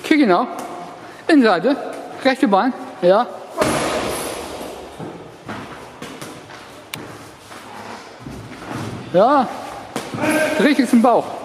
Hier genau. Innenseite. Rechte Bein. Ja. Ja. Richtig zum Bauch.